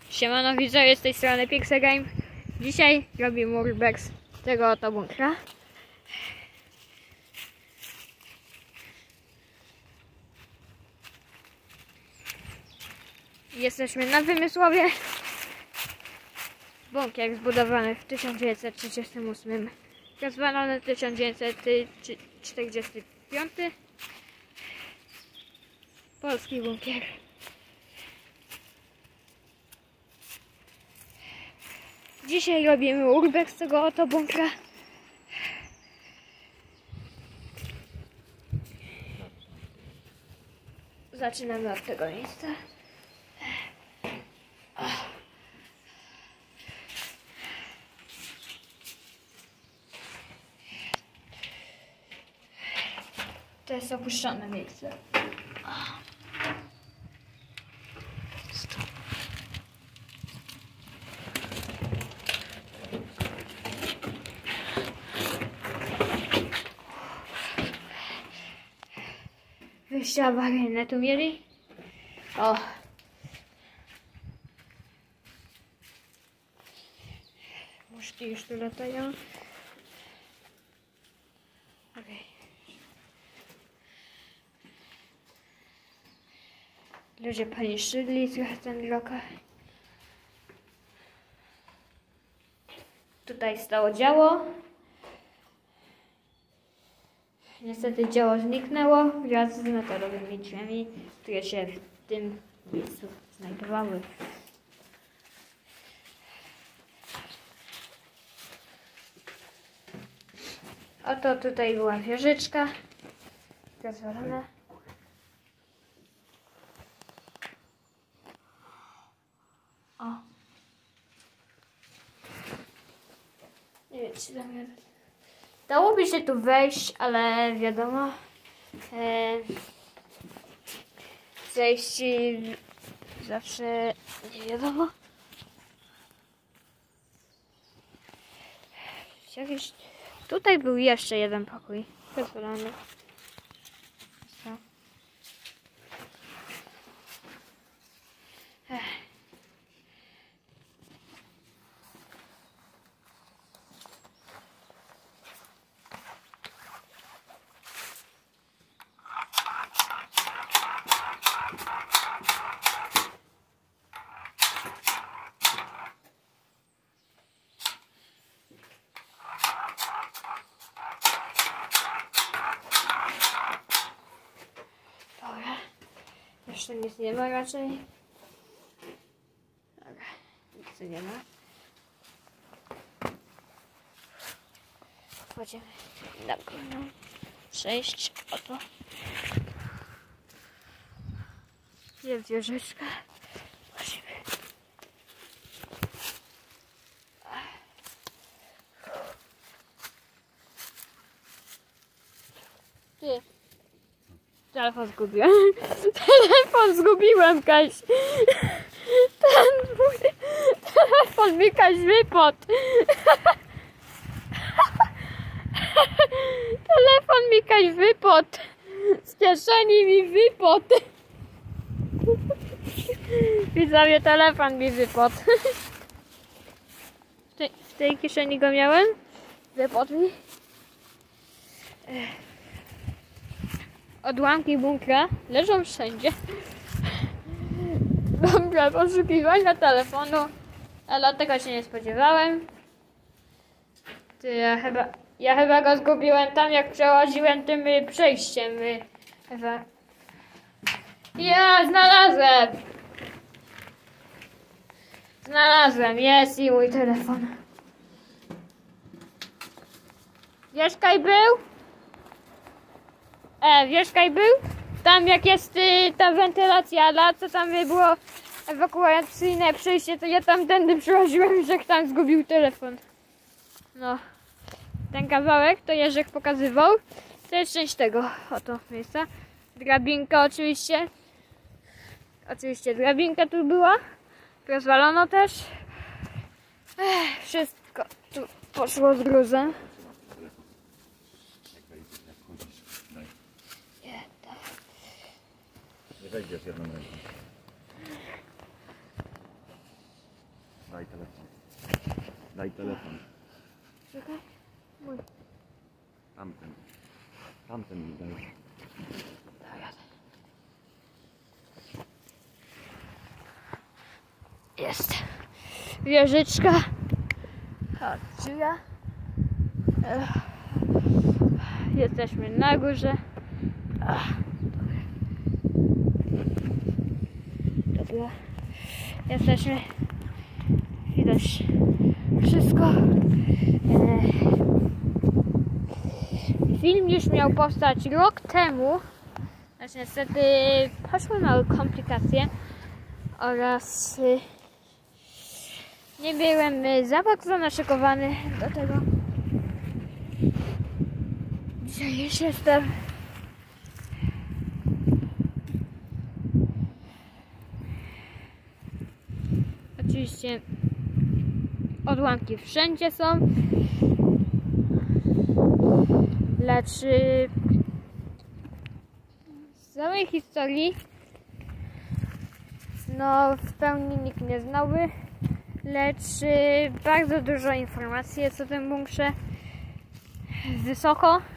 Siemano widzowie, z tej strony Pixel Game. Dzisiaj robimy urbex tego oto bunkra. Jesteśmy na Wymysłowie. Bunkier zbudowany w 1938, rozwalony w 1945. Polski bunkier. Dzisiaj robimy urbex tego oto bunkra. Zaczynamy od tego miejsca. To jest opuszczone miejsce. Wyjście awaryjne tu mieli. O! Muszki już tu latają. Okej. Ludzie poniszczyli trochę ten lokal. Tutaj stało działo. Niestety działo zniknęło wraz z metalowymi drzwiami, które się w tym miejscu znajdowały. Oto tutaj była wieżyczka rozwalona. O! Nie wiem, czy tam dałoby się tu wejść, ale wiadomo, zejść zawsze nie wiadomo. Jakieś... Tutaj był jeszcze jeden pokój pozwolony. Jeszcze nic nie ma raczej. Dobra, nic nie ma. Wchodzimy na górę. Przejść, oto. Jest wieżyczka. Wchodzimy. Ty. Telefon zgubiłem. Telefon zgubiłem, Kaś. Ten mój telefon mi Kaś wypadł. Telefon mi Kaś wypadł. Z kieszeni mi wypadł. Widzowie, telefon mi wypadł. W tej kieszeni go miałem. Wypadł mi. Odłamki bunkra leżą wszędzie. Dobra, poszukiwania telefonu, ale tego się nie spodziewałem. Ja chyba go zgubiłem tam, jak przechodziłem tym przejściem. Ja znalazłem! Jest i mój telefon. Wiesz, kaj był? Wiesz, kaj był? Tam jak jest ta wentylacja, co tam było ewakuacyjne przejście, to ja tam tędy przychodziłem i Jerzek tam zgubił telefon. No, ten kawałek to Jerzek pokazywał. To jest część tego oto miejsca. Drabinka oczywiście. Oczywiście drabinka tu była. Rozwalono też. Wszystko tu poszło z gruzem. Nie wejdziesz jedną ręką. Daj telefon. Daj telefon. Czekaj. Mój. Tamten. Tamten mi daj. Dobra. Jest. Wieżyczka. Chodźcie. Jesteśmy na górze. Dobra. Jesteśmy. Widać wszystko. Film już miał powstać rok temu. Znaczy niestety poszły małe komplikacje oraz nie byłem za bardzo naszykowany do tego. Dzisiaj już jestem. Oczywiście odłamki wszędzie są, lecz z całej historii no w pełni nikt nie znałby, lecz bardzo dużo informacji jest o tym bunkrze. Wysoko.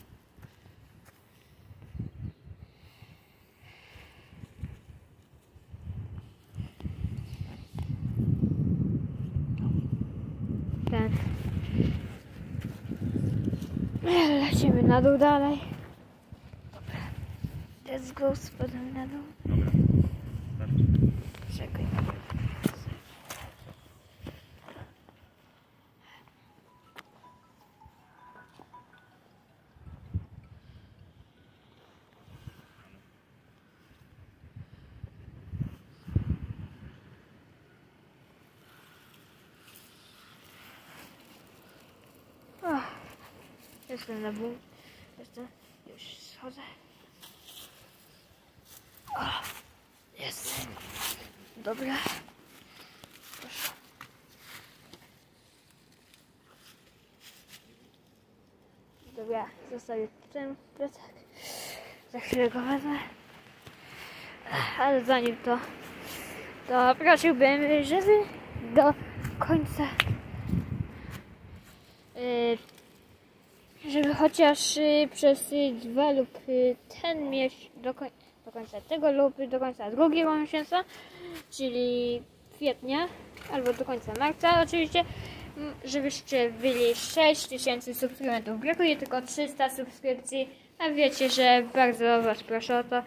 Lecimy na dół dalej. Let's go, spadamy na dół. Czekaj. Jestem na bunkrze. Już schodzę. Jest. Dobra. Proszę. Dobra, zostawię ten plecak. Za chwilę go wezmę. Ale zanim to prosiłbym, żeby do końca żeby chociaż przez 2 lub ten miesiąc do końca tego lub do końca drugiego miesiąca, czyli kwietnia albo do końca marca oczywiście, żebyście byli 6000 subskrybentów. Brakuje tylko 300 subskrypcji, a wiecie, że bardzo was proszę o to.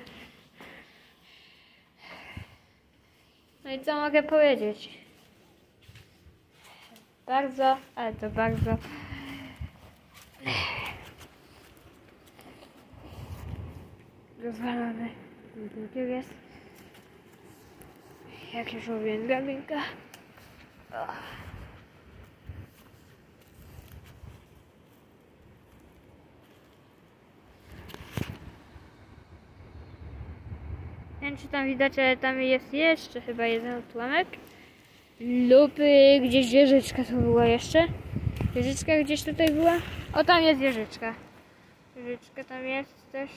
No i co mogę powiedzieć? Bardzo, ale to bardzo rozwalony bunkier jest. Jak już mówiłem, drabinka. Nie wiem, czy tam widać, ale tam jest jeszcze chyba jeden odłamek. Lub gdzieś wieżyczka tu była jeszcze. Wieżyczka gdzieś tutaj była. O, tam jest wieżyczka. Wieżyczka tam jest też.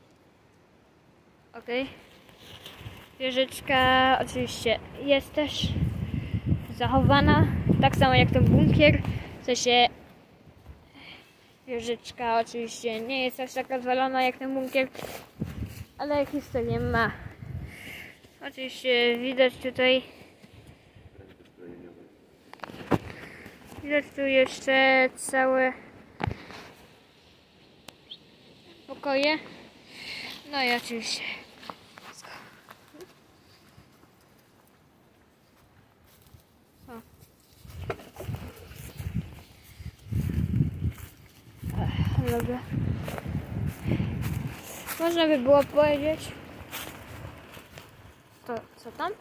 Okej. Wieżyczka oczywiście jest też zachowana. Tak samo jak ten bunkier. W sensie wieżyczka oczywiście nie jest aż tak rozwalona jak ten bunkier. Ale historię ma. Oczywiście widać tutaj. Widać tu jeszcze całe pokoje. No i oczywiście dobra. Można by było powiedzieć to co tam?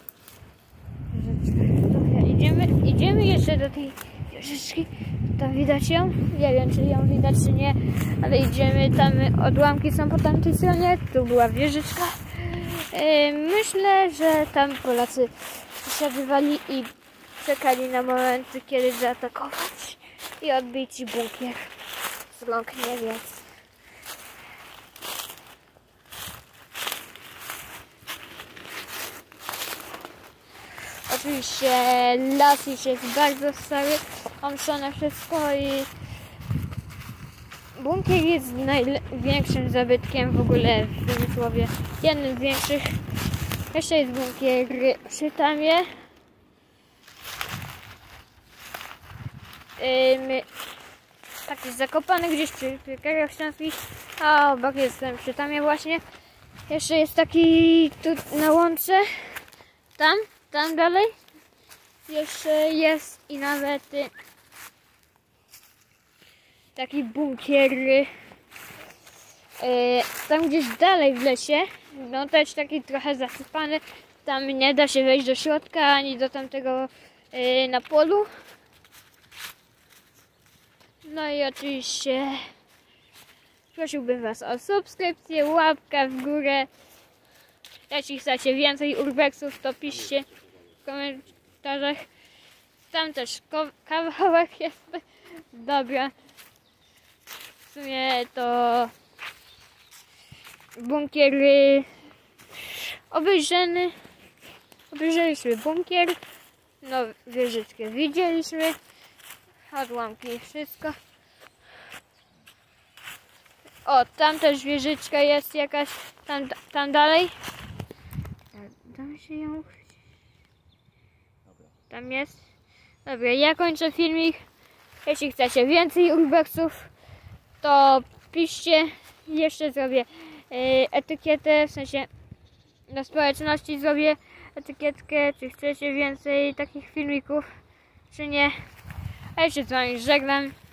Idziemy jeszcze do tej wieżyczki. Tam widać ją? Nie wiem, czy ją widać, czy nie, ale idziemy. Tam odłamki są po tamtej stronie. Tu była wieżyczka. Myślę, że tam Polacy przesiadywali i czekali na moment, kiedy zaatakować i odbić bunkier z rąk Niemiec. oczywiście las już jest bardzo stary, omszone wszystko i bunkier jest największym zabytkiem w ogóle w Wrocławiu. Jednym z większych. Jeszcze jest bunkier przy Tamie. Taki zakopany gdzieś przy Karach Śląskich, a obok jestem przy Tamie właśnie. Jeszcze jest taki tu na łące, tam dalej. Jeszcze jest i nawet taki bunkier tam gdzieś dalej w lesie, no też taki trochę zasypany. Tam nie da się wejść do środka ani do tamtego na polu. No i oczywiście prosiłbym Was o subskrypcję, łapkę w górę. Jeśli chcecie więcej urbexów, to piszcie w komentarzach. Tam też kawałek jest. Dobra. W sumie to bunkier obejrzeliśmy bunkier. No, wieżyczkę widzieliśmy. Odłamki i wszystko. O, tam też wieżyczka jest jakaś, tam dalej. Dam się ją. Tam jest. Dobra, ja kończę filmik. Jeśli chcecie więcej urbexów, to piszcie. Jeszcze zrobię etykietę, w sensie na społeczności zrobię etykietkę, czy chcecie więcej takich filmików, czy nie. A ja się z Wami żegnam.